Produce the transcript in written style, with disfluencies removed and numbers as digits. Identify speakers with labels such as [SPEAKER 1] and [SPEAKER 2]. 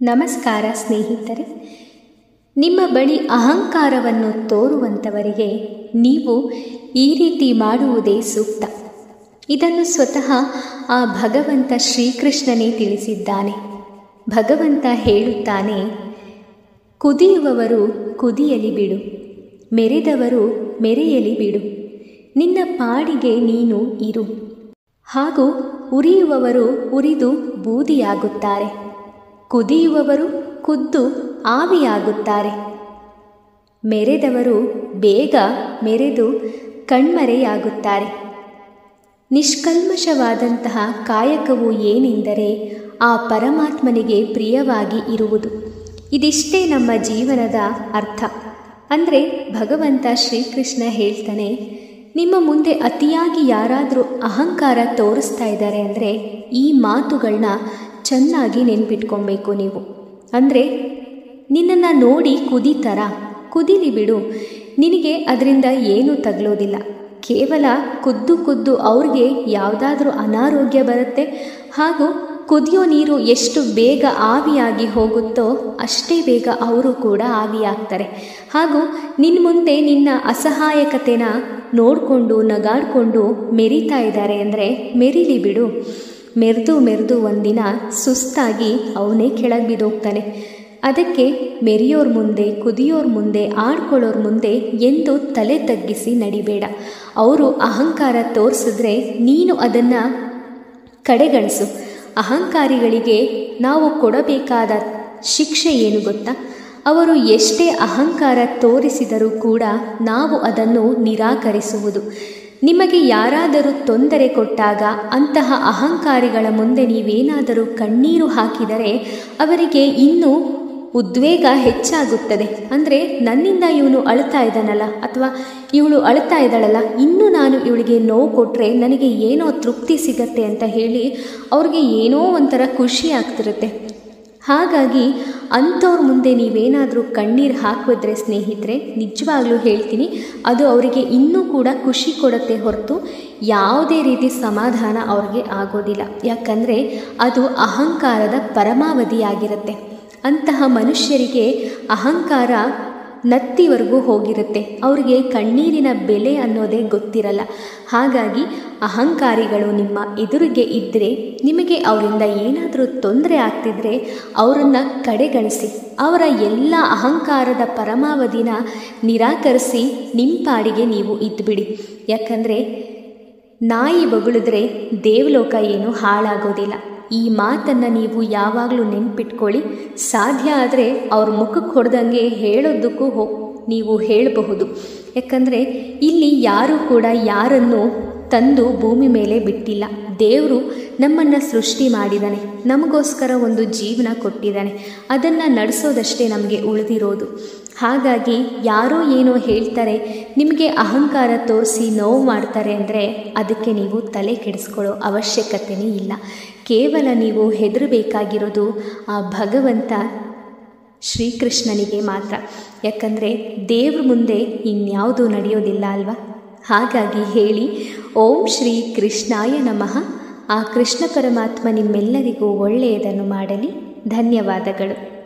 [SPEAKER 1] ನಮಸ್ಕಾರ ಸ್ನೇಹಿತರೆ. ನಿಮ್ಮ ಬಳಿ ಅಹಂಕಾರವನ್ನು ತೋರುವಂಥವರಿಗೆ ನೀವು ಈ ರೀತಿ ಮಾಡುವುದೇ ಸೂಕ್ತ. ಇದನ್ನು ಸ್ವತಃ ಆ ಭಗವಂತ ಶ್ರೀಕೃಷ್ಣನೇ ತಿಳಿಸಿದ್ದಾನೆ. ಭಗವಂತ ಹೇಳುತ್ತಾನೆ, ಕುದಿಯುವವರು ಕುದಿಯಲಿ ಬಿಡು, ಮೆರೆದವರು ಮೆರೆಯಲಿ ಬಿಡು, ನಿನ್ನ ಪಾಡಿಗೆ ನೀನು ಇರು. ಹಾಗೂ ಉರಿಯುವವರು ಉರಿದು ಬೂದಿಯಾಗುತ್ತಾರೆ, ಕುದಿಯುವವರು ಕುದ್ದು ಆವಿಯಾಗುತ್ತಾರೆ, ಮೆರೆದವರು ಬೇಗ ಮೆರೆದು ಕಣ್ಮರೆಯಾಗುತ್ತಾರೆ. ನಿಷ್ಕಲ್ಮಶವಾದಂತಹ ಕಾಯಕವು ಏನೆಂದರೆ ಆ ಪರಮಾತ್ಮನಿಗೆ ಪ್ರಿಯವಾಗಿ ಇರುವುದು. ಇದಿಷ್ಟೇ ನಮ್ಮ ಜೀವನದ ಅರ್ಥ. ಅಂದರೆ ಭಗವಂತ ಶ್ರೀಕೃಷ್ಣ ಹೇಳ್ತಾನೆ, ನಿಮ್ಮ ಮುಂದೆ ಅತಿಯಾಗಿ ಯಾರಾದರೂ ಅಹಂಕಾರ ತೋರಿಸ್ತಾ ಇದ್ದಾರೆ ಅಂದರೆ ಈ ಮಾತುಗಳನ್ನ ಚೆನ್ನಾಗಿ ನೆನ್ಪಿಟ್ಕೊಬೇಕು ನೀವು. ಅಂದರೆ ನಿನ್ನನ್ನು ನೋಡಿ ಕುದಿತಾರ, ಕುದಿಲಿ ಬಿಡು, ನಿನಗೆ ಅದರಿಂದ ಏನೂ ತಗಲೋದಿಲ್ಲ. ಕೇವಲ ಕುದ್ದು ಅವ್ರಿಗೆ ಯಾವುದಾದ್ರೂ ಅನಾರೋಗ್ಯ ಬರುತ್ತೆ. ಹಾಗೂ ಕುದಿಯೋ ನೀರು ಎಷ್ಟು ಬೇಗ ಆವಿಯಾಗಿ ಹೋಗುತ್ತೋ ಅಷ್ಟೇ ಬೇಗ ಅವರು ಕೂಡ ಆವಿಯಾಗ್ತಾರೆ. ಹಾಗೂ ನಿನ್ನ ಮುಂದೆ ನಿನ್ನ ಅಸಹಾಯಕತೆನ ನೋಡಿಕೊಂಡು ನಗಾಡಿಕೊಂಡು ಮೆರಿತಾ ಇದ್ದಾರೆ ಅಂದರೆ ಮೆರಿಲಿ ಬಿಡು. ಮೆರೆದು ಒಂದಿನ ಸುಸ್ತಾಗಿ ಅವನೇ ಕೆಳಗೆ ಬಿದ್ದೋಗ್ತಾನೆ. ಅದಕ್ಕೆ ಮೆರೆಯೋರ ಮುಂದೆ, ಕುದಿಯೋರ ಮುಂದೆ, ಆಡ್ಕೊಳ್ಳೋರ ಮುಂದೆ ಎಂದು ತಲೆ ತಗ್ಗಿಸಿ ನಡಿಬೇಡ. ಅವರು ಅಹಂಕಾರ ತೋರಿಸಿದ್ರೆ ನೀನು ಅದನ್ನು ಕಡೆಗಣಿಸು. ಅಹಂಕಾರಿಗಳಿಗೆ ನಾವು ಕೊಡಬೇಕಾದ ಶಿಕ್ಷೆ ಏನು ಗೊತ್ತಾ? ಅವರು ಎಷ್ಟೇ ಅಹಂಕಾರ ತೋರಿಸಿದರೂ ಕೂಡ ನಾವು ಅದನ್ನು ನಿರಾಕರಿಸುವುದು. ನಿಮಗೆ ಯಾರಾದರೂ ತೊಂದರೆ ಕೊಟ್ಟಾಗ ಅಂತಹ ಅಹಂಕಾರಿಗಳ ಮುಂದೆ ನೀವೇನಾದರೂ ಕಣ್ಣೀರು ಹಾಕಿದರೆ ಅವರಿಗೆ ಇನ್ನೂ ಉದ್ವೇಗ ಹೆಚ್ಚಾಗುತ್ತದೆ. ಅಂದರೆ ನನ್ನಿಂದ ಇವನು ಅಳ್ತಾ ಇದ್ದಾನಲ್ಲ ಅಥವಾ ಇವಳು ಅಳ್ತಾ ಇದ್ದಾಳಲ್ಲ, ಇನ್ನೂ ನಾನು ಇವಳಿಗೆ ನೋವು ಕೊಟ್ಟರೆ ನನಗೆ ಏನೋ ತೃಪ್ತಿ ಸಿಗತ್ತೆ ಅಂತ ಹೇಳಿ ಅವ್ರಿಗೆ ಏನೋ ಒಂಥರ ಖುಷಿ ಆಗ್ತಿರುತ್ತೆ. ಹಾಗಾಗಿ ಅಂಥವ್ರ ಮುಂದೆ ನೀವೇನಾದರೂ ಕಣ್ಣೀರು ಹಾಕಿದ್ರೆ ಸ್ನೇಹಿತರೆ, ನಿಜವಾಗ್ಲೂ ಹೇಳ್ತೀನಿ, ಅದು ಅವರಿಗೆ ಇನ್ನೂ ಕೂಡ ಖುಷಿ ಕೊಡುತ್ತೆ ಹೊರತು ಯಾವುದೇ ರೀತಿ ಸಮಾಧಾನ ಅವ್ರಿಗೆ ಆಗೋದಿಲ್ಲ. ಯಾಕಂದರೆ ಅದು ಅಹಂಕಾರದ ಪರಮಾವಧಿಯಾಗಿರುತ್ತೆ. ಅಂತಹ ಮನುಷ್ಯರಿಗೆ ಅಹಂಕಾರ ನತ್ತಿವರೆಗೂ ಹೋಗಿರುತ್ತೆ. ಅವರಿಗೆ ಕಣ್ಣೀರಿನ ಬೆಲೆ ಅನ್ನೋದೇ ಗೊತ್ತಿರಲ್ಲ. ಹಾಗಾಗಿ ಅಹಂಕಾರಿಗಳು ನಿಮ್ಮ ಎದುರಿಗೆ ಇದ್ದರೆ, ನಿಮಗೆ ಅವರಿಂದ ಏನಾದರೂ ತೊಂದರೆ ಆಗ್ತಿದ್ರೆ ಅವರನ್ನು ಕಡೆಗಣಿಸಿ, ಅವರ ಎಲ್ಲ ಅಹಂಕಾರದ ಪರಮಾವಧಿನ ನಿರಾಕರಿಸಿ ನಿಮ್ಮ ಪಾಡಿಗೆ ನೀವು ಇದ್ದುಬಿಡಿ. ಯಾಕಂದರೆ ನಾಯಿ ಬೊಗಳಿದ್ರೆ ದೇವಲೋಕ ಏನು ಹಾಳಾಗೋದಿಲ್ಲ. ಈ ಮಾತನ್ನು ನೀವು ಯಾವಾಗಲೂ ನೆನ್ಪಿಟ್ಕೊಳ್ಳಿ. ಸಾಧ್ಯ ಆದರೆ ಅವ್ರ ಮುಖಕ್ಕೆ ಹೊಡೆದಂಗೆ ಹೇಳೋದಕ್ಕೂ ನೀವು ಹೇಳಬಹುದು. ಯಾಕಂದರೆ ಇಲ್ಲಿ ಯಾರೂ ಕೂಡ ಯಾರನ್ನು ತಂದು ಭೂಮಿ ಮೇಲೆ ಬಿಟ್ಟಿಲ್ಲ. ದೇವರು ನಮ್ಮನ್ನು ಸೃಷ್ಟಿ ಮಾಡಿದ್ದಾನೆ, ನಮಗೋಸ್ಕರ ಒಂದು ಜೀವನ ಕೊಟ್ಟಿದ್ದಾನೆ, ಅದನ್ನು ನಡೆಸೋದಷ್ಟೇ ನಮಗೆ ಉಳಿದಿರೋದು. ಹಾಗಾಗಿ ಯಾರೋ ಏನೋ ಹೇಳ್ತಾರೆ, ನಿಮಗೆ ಅಹಂಕಾರ ತೋರಿಸಿ ನೋವು ಮಾಡ್ತಾರೆ ಅಂದರೆ ಅದಕ್ಕೆ ನೀವು ತಲೆ ಕೆಡಿಸ್ಕೊಳ್ಳೋ ಅವಶ್ಯಕತೆಯೇ ಇಲ್ಲ. ಕೇವಲ ನೀವು ಹೆದರಬೇಕಾಗಿರೋದು ಆ ಭಗವಂತ ಶ್ರೀಕೃಷ್ಣನಿಗೆ ಮಾತ್ರ. ಯಾಕಂದರೆ ದೇವ್ರ ಮುಂದೆ ಇನ್ಯಾವುದೂ ನಡೆಯೋದಿಲ್ಲ ಅಲ್ವಾ? ಹಾಗಾಗಿ ಹೇಳಿ, ಓಂ ಶ್ರೀ ಕೃಷ್ಣಾಯ ನಮಃ. ಆ ಕೃಷ್ಣ ಪರಮಾತ್ಮ ನಿಮ್ಮೆಲ್ಲರಿಗೂ ಒಳ್ಳೆಯದನ್ನು ಮಾಡಲಿ. ಧನ್ಯವಾದಗಳು.